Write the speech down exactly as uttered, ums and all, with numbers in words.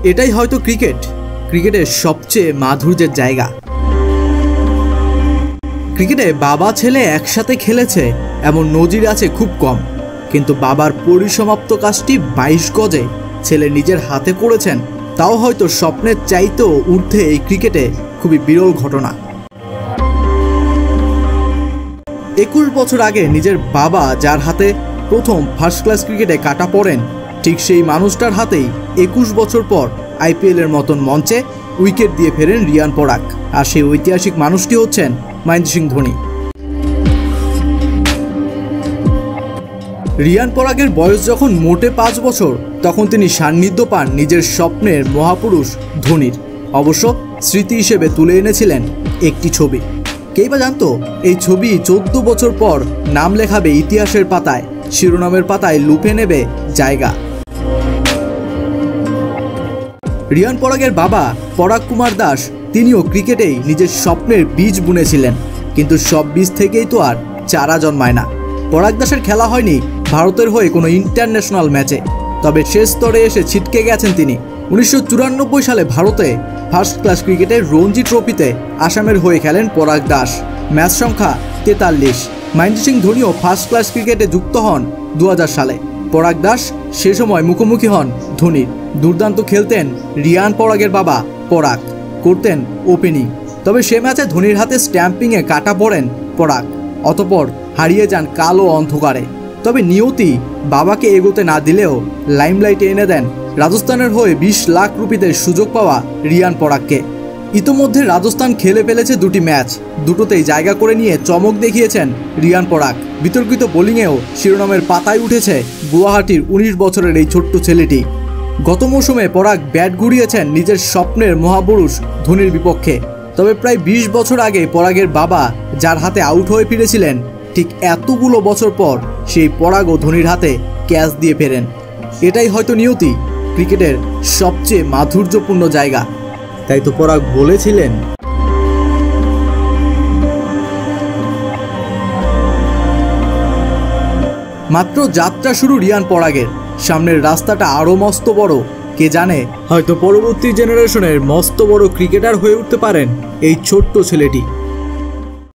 এটাই হয়তো ক্রিকেট, ক্রিকেটের সবচেয়ে মাধুর্যের জায়গা। ক্রিকেটে বাবা ছেলে একসাথে খেলেছে এমন নজির আছে খুব কম, কিন্তু বাবার পরিসমাপ্ত কাজটি বাইশ গজে ছেলে নিজের হাতে করেছেন, তাও হয়তো স্বপ্নের চাইতেও ঊর্ধ্বে এই ক্রিকেটে খুবই বিরল ঘটনা। একুশ বছর আগে নিজের বাবা যার হাতে প্রথম ফার্স্ট ক্লাস ক্রিকেটে কাটা পড়েন, ঠিক সেই মানুষটার হাতেই একুশ বছর পর আইপিএলের মতন মঞ্চে উইকেট দিয়ে ফেরেন রিয়ান পরাগ। আর সেই ঐতিহাসিক মানুষটি হচ্ছেন মহেন্দ্র সিং ধোনি। রিয়ান পরাগের বয়স যখন মোটে পাঁচ বছর, তখন তিনি সান্নিধ্য পান নিজের স্বপ্নের মহাপুরুষ ধোনির। অবশ্য স্মৃতি হিসেবে তুলে এনেছিলেন একটি ছবি। কেই বা জানতো এই ছবি চোদ্দ বছর পর নাম লেখাবে ইতিহাসের পাতায়, শিরোনামের পাতায় লুপে নেবে জায়গা। রিয়ান পরাগের বাবা পরাগ কুমার দাস তিনিও ক্রিকেটেই নিজের স্বপ্নের বীজ বুনেছিলেন, কিন্তু সব বীজ থেকেই তো আর চারা জন্মায় না। পরাগ দাসের খেলা হয়নি ভারতের হয়ে কোনো ইন্টারন্যাশনাল ম্যাচে, তবে শেষ স্তরে এসে ছিটকে গেছেন তিনি। উনিশশো চুরানব্বই সালে ভারতে ফার্স্ট ক্লাস ক্রিকেটের রঞ্জি ট্রফিতে আসামের হয়ে খেলেন পরাগ দাস। ম্যাচ সংখ্যা তেতাল্লিশ। মহেন্দ্র সিং ধোনিও ফার্স্ট ক্লাস ক্রিকেটে যুক্ত হন দু হাজার সালে। পরাগ দাস সে সময় মুখোমুখি হন ধোনির। দুর্দান্ত খেলতেন রিয়ান পরাগের বাবা পরাগ, করতেন ওপেনিং। তবে সে ম্যাচে ধোনির হাতে স্ট্যাম্পিংয়ে কাটা পড়েন পরাগ, অতঃপর হারিয়ে যান কালো অন্ধকারে। তবে নিয়তি বাবাকে এগোতে না দিলেও লাইমলাইটে এনে দেন রাজস্থানের হয়ে বিশ লাখ রুপিতে সুযোগ পাওয়া রিয়ান পরাগকে। ইতোমধ্যে রাজস্থান খেলে ফেলেছে দুটি ম্যাচ, দুটোতেই জায়গা করে নিয়ে চমক দেখিয়েছেন রিয়ান পরাগ। বিতর্কিত বোলিংয়েও শিরোনামের পাতায় উঠেছে গুয়াহাটির উনিশ বছরের এই ছোট্ট ছেলেটি। গত মৌসুমে পরাগ ব্যাট ঘুরিয়েছেন নিজের স্বপ্নের মহাপুরুষ ধোনির বিপক্ষে। তবে প্রায় বিশ বছর আগে পরাগের বাবা যার হাতে আউট হয়ে ফিরেছিলেন, ঠিক এতগুলো বছর পর সেই পরাগও ধোনির হাতে ক্যাচ দিয়ে ফেরেন। এটাই হয়তো নিয়তি, ক্রিকেটের সবচেয়ে মাধুর্যপূর্ণ জায়গা। তাই তো পরাগ বলেছিলেন, মাত্র যাত্রা শুরু রিয়ান পরাগের, সামনের রাস্তাটা আরও মস্ত বড়। কে জানে, হয়তো পরবর্তী জেনারেশনের মস্ত বড় ক্রিকেটার হয়ে উঠতে পারেন এই ছোট্ট ছেলেটি।